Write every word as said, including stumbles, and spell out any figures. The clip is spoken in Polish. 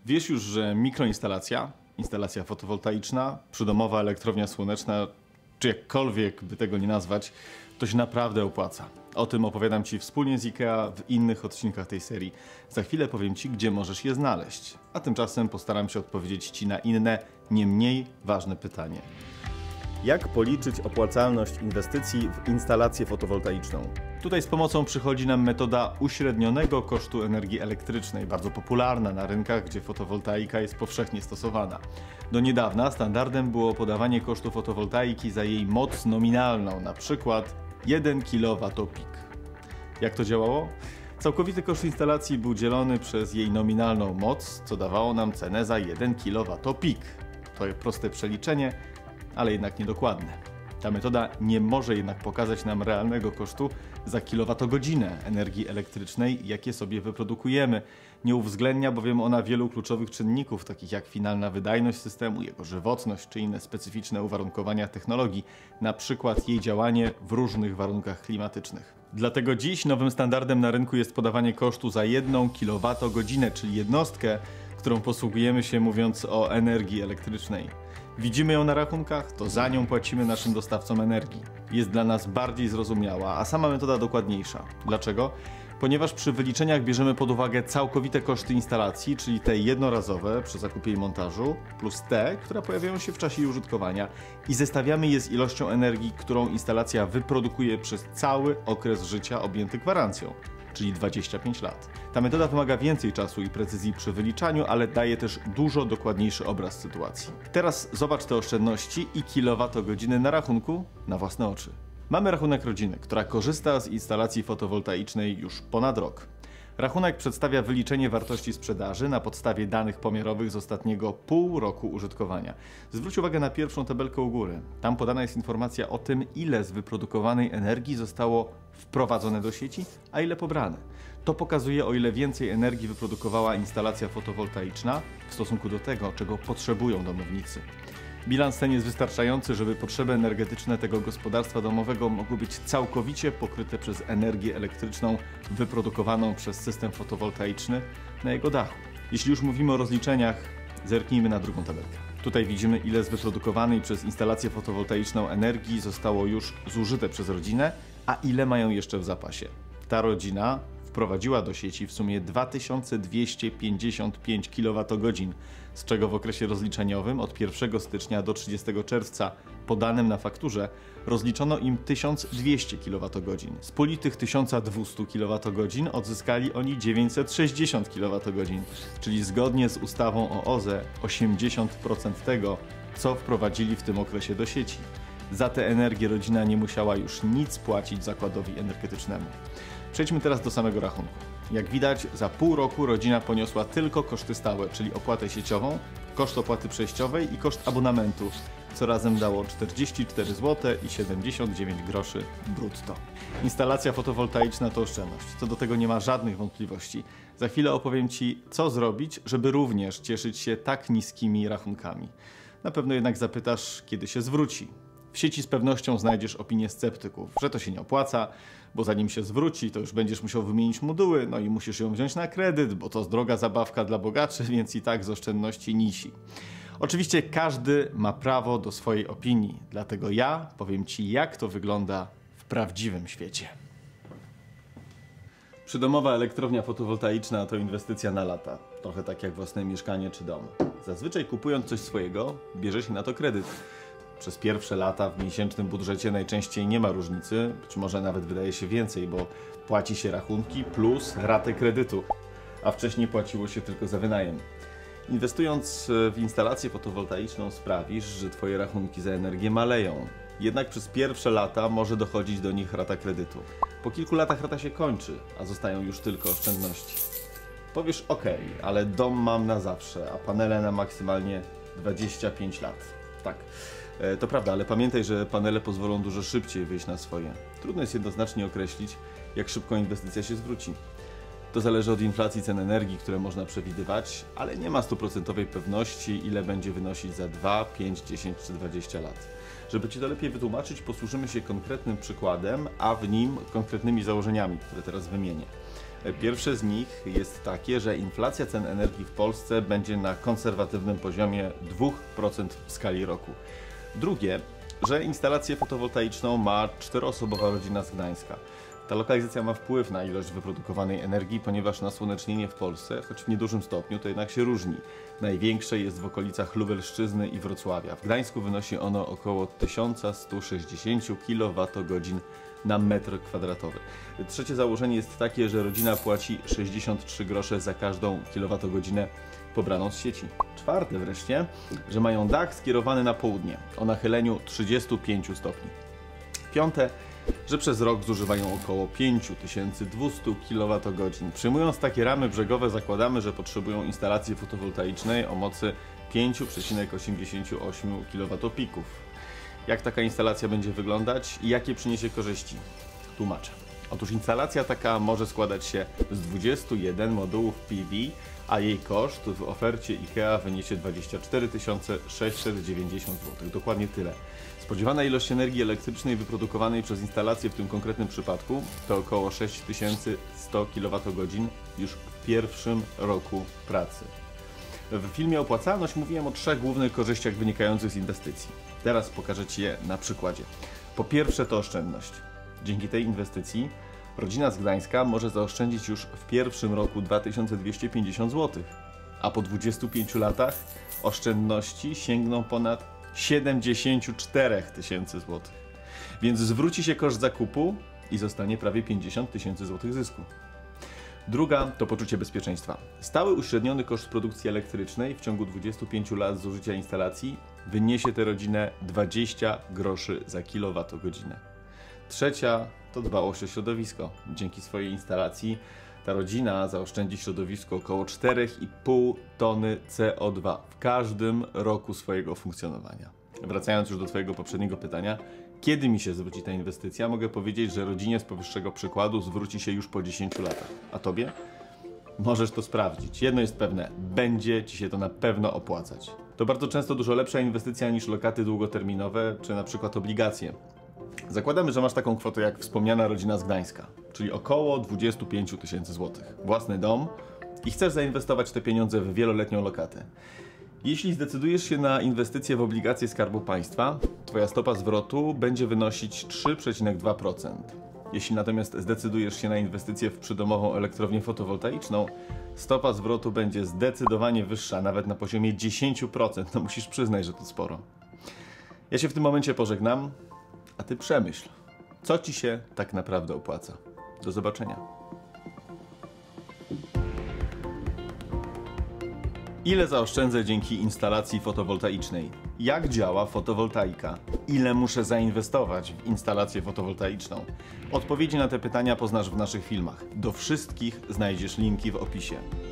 Wiesz już, że mikroinstalacja, instalacja fotowoltaiczna, przydomowa elektrownia słoneczna, czy jakkolwiek by tego nie nazwać, to się naprawdę opłaca. O tym opowiadam Ci wspólnie z IKEA w innych odcinkach tej serii. Za chwilę powiem Ci, gdzie możesz je znaleźć. A tymczasem postaram się odpowiedzieć Ci na inne, nie mniej ważne pytanie. Jak policzyć opłacalność inwestycji w instalację fotowoltaiczną? Tutaj z pomocą przychodzi nam metoda uśrednionego kosztu energii elektrycznej, bardzo popularna na rynkach, gdzie fotowoltaika jest powszechnie stosowana. Do niedawna standardem było podawanie kosztu fotowoltaiki za jej moc nominalną, na przykład jeden kilowatopik. Jak to działało? Całkowity koszt instalacji był dzielony przez jej nominalną moc, co dawało nam cenę za jeden kilowatopik. To jest proste przeliczenie, ale jednak niedokładne. Ta metoda nie może jednak pokazać nam realnego kosztu za kilowatogodzinę energii elektrycznej, jakie sobie wyprodukujemy. Nie uwzględnia bowiem ona wielu kluczowych czynników, takich jak finalna wydajność systemu, jego żywotność czy inne specyficzne uwarunkowania technologii, na przykład jej działanie w różnych warunkach klimatycznych. Dlatego dziś nowym standardem na rynku jest podawanie kosztu za jedną kilowatogodzinę, czyli jednostkę, którą posługujemy się mówiąc o energii elektrycznej. Widzimy ją na rachunkach, to za nią płacimy naszym dostawcom energii. Jest dla nas bardziej zrozumiała, a sama metoda dokładniejsza. Dlaczego? Ponieważ przy wyliczeniach bierzemy pod uwagę całkowite koszty instalacji, czyli te jednorazowe przy zakupie i montażu, plus te, które pojawiają się w czasie jej użytkowania i zestawiamy je z ilością energii, którą instalacja wyprodukuje przez cały okres życia objęty gwarancją, czyli dwadzieścia pięć lat. Ta metoda wymaga więcej czasu i precyzji przy wyliczaniu, ale daje też dużo dokładniejszy obraz sytuacji. Teraz zobacz te oszczędności i kilowatogodziny na rachunku na własne oczy. Mamy rachunek rodziny, która korzysta z instalacji fotowoltaicznej już ponad rok. Rachunek przedstawia wyliczenie wartości sprzedaży na podstawie danych pomiarowych z ostatniego pół roku użytkowania. Zwróć uwagę na pierwszą tabelkę u góry. Tam podana jest informacja o tym, ile z wyprodukowanej energii zostało wprowadzone do sieci, a ile pobrane. To pokazuje, o ile więcej energii wyprodukowała instalacja fotowoltaiczna w stosunku do tego, czego potrzebują domownicy. Bilans ten jest wystarczający, żeby potrzeby energetyczne tego gospodarstwa domowego mogły być całkowicie pokryte przez energię elektryczną wyprodukowaną przez system fotowoltaiczny na jego dachu. Jeśli już mówimy o rozliczeniach, zerknijmy na drugą tabelkę. Tutaj widzimy, ile z wyprodukowanej przez instalację fotowoltaiczną energii zostało już zużyte przez rodzinę, a ile mają jeszcze w zapasie. Ta rodzina wprowadziła do sieci w sumie dwa tysiące dwieście pięćdziesiąt pięć kilowatogodzin, z czego w okresie rozliczeniowym od pierwszego stycznia do trzydziestego czerwca po danym na fakturze rozliczono im tysiąc dwieście kilowatogodzin. Z puli tych tysiąc dwieście kilowatogodzin odzyskali oni dziewięćset sześćdziesiąt kilowatogodzin, czyli zgodnie z ustawą o O Z E osiemdziesiąt procent tego, co wprowadzili w tym okresie do sieci. Za tę energię rodzina nie musiała już nic płacić zakładowi energetycznemu. Przejdźmy teraz do samego rachunku. Jak widać, za pół roku rodzina poniosła tylko koszty stałe, czyli opłatę sieciową, koszt opłaty przejściowej i koszt abonamentu, co razem dało czterdzieści cztery złote i siedemdziesiąt dziewięć groszy brutto. Instalacja fotowoltaiczna to oszczędność, co do tego nie ma żadnych wątpliwości. Za chwilę opowiem Ci, co zrobić, żeby również cieszyć się tak niskimi rachunkami. Na pewno jednak zapytasz, kiedy się zwróci. W sieci z pewnością znajdziesz opinię sceptyków, że to się nie opłaca, bo zanim się zwróci, to już będziesz musiał wymienić moduły, no i musisz ją wziąć na kredyt, bo to droga zabawka dla bogaczy, więc i tak z oszczędności nisi. Oczywiście każdy ma prawo do swojej opinii, dlatego ja powiem Ci, jak to wygląda w prawdziwym świecie. Przydomowa elektrownia fotowoltaiczna to inwestycja na lata, trochę tak jak własne mieszkanie czy dom. Zazwyczaj kupując coś swojego, bierze się na to kredyt. Przez pierwsze lata w miesięcznym budżecie najczęściej nie ma różnicy, być może nawet wydaje się więcej, bo płaci się rachunki plus ratę kredytu, a wcześniej płaciło się tylko za wynajem. Inwestując w instalację fotowoltaiczną sprawisz, że Twoje rachunki za energię maleją. Jednak przez pierwsze lata może dochodzić do nich rata kredytu. Po kilku latach rata się kończy, a zostają już tylko oszczędności. Powiesz ok, ale dom mam na zawsze, a panele na maksymalnie dwadzieścia pięć lat. Tak. To prawda, ale pamiętaj, że panele pozwolą dużo szybciej wyjść na swoje. Trudno jest jednoznacznie określić, jak szybko inwestycja się zwróci. To zależy od inflacji cen energii, które można przewidywać, ale nie ma stuprocentowej pewności, ile będzie wynosić za dwa, pięć, dziesięć czy dwadzieścia lat. Żeby Ci to lepiej wytłumaczyć, posłużymy się konkretnym przykładem, a w nim konkretnymi założeniami, które teraz wymienię. Pierwsze z nich jest takie, że inflacja cen energii w Polsce będzie na konserwatywnym poziomie dwa procent w skali roku. Drugie, że instalację fotowoltaiczną ma czteroosobowa rodzina z Gdańska. Ta lokalizacja ma wpływ na ilość wyprodukowanej energii, ponieważ nasłonecznienie w Polsce, choć w niedużym stopniu, to jednak się różni. Największe jest w okolicach Lubelszczyzny i Wrocławia. W Gdańsku wynosi ono około tysiąc sto sześćdziesiąt kilowatogodzin na metr kwadratowy. Trzecie założenie jest takie, że rodzina płaci sześćdziesiąt trzy grosze za każdą kilowatogodzinę pobraną z sieci. Czwarte wreszcie, że mają dach skierowany na południe o nachyleniu trzydziestu pięciu stopni. Piąte, że przez rok zużywają około pięć tysięcy dwieście kilowatogodzin. Przyjmując takie ramy brzegowe, zakładamy, że potrzebują instalacji fotowoltaicznej o mocy pięć przecinek osiemdziesiąt osiem kilowatopików. Jak taka instalacja będzie wyglądać i jakie przyniesie korzyści? Tłumaczę. Otóż instalacja taka może składać się z dwudziestu jeden modułów P V, a jej koszt w ofercie IKEA wyniesie dwadzieścia cztery tysiące sześćset dziewięćdziesiąt złotych. Dokładnie tyle. Spodziewana ilość energii elektrycznej wyprodukowanej przez instalację w tym konkretnym przypadku to około sześć tysięcy sto kilowatogodzin już w pierwszym roku pracy. W filmie Opłacalność mówiłem o trzech głównych korzyściach wynikających z inwestycji. Teraz pokażę Ci je na przykładzie. Po pierwsze to oszczędność. Dzięki tej inwestycji rodzina z Gdańska może zaoszczędzić już w pierwszym roku dwa tysiące dwieście pięćdziesiąt złotych, a po dwudziestu pięciu latach oszczędności sięgną ponad siedemdziesiąt cztery tysiące złotych. Więc zwróci się koszt zakupu i zostanie prawie pięćdziesiąt tysięcy złotych zysku. Druga to poczucie bezpieczeństwa. Stały uśredniony koszt produkcji elektrycznej w ciągu dwudziestu pięciu lat zużycia instalacji wyniesie tę rodzinę dwadzieścia groszy za kilowatogodzinę. Trzecia to dbałość o środowisko. Dzięki swojej instalacji ta rodzina zaoszczędzi środowisku około cztery i pół tony C O dwa w każdym roku swojego funkcjonowania. Wracając już do Twojego poprzedniego pytania, kiedy mi się zwróci ta inwestycja, mogę powiedzieć, że rodzinie z powyższego przykładu zwróci się już po dziesięciu latach. A Tobie? Możesz to sprawdzić. Jedno jest pewne, będzie Ci się to na pewno opłacać. To bardzo często dużo lepsza inwestycja niż lokaty długoterminowe, czy na przykład obligacje. Zakładamy, że masz taką kwotę jak wspomniana rodzina z Gdańska, czyli około dwadzieścia pięć tysięcy złotych. Własny dom i chcesz zainwestować te pieniądze w wieloletnią lokatę. Jeśli zdecydujesz się na inwestycje w obligacje Skarbu Państwa, Twoja stopa zwrotu będzie wynosić trzy przecinek dwa procent. Jeśli natomiast zdecydujesz się na inwestycje w przydomową elektrownię fotowoltaiczną, stopa zwrotu będzie zdecydowanie wyższa, nawet na poziomie dziesięć procent. No musisz przyznać, że to sporo. Ja się w tym momencie pożegnam, a Ty przemyśl, co Ci się tak naprawdę opłaca. Do zobaczenia. Ile zaoszczędzę dzięki instalacji fotowoltaicznej? Jak działa fotowoltaika? Ile muszę zainwestować w instalację fotowoltaiczną? Odpowiedzi na te pytania poznasz w naszych filmach. Do wszystkich znajdziesz linki w opisie.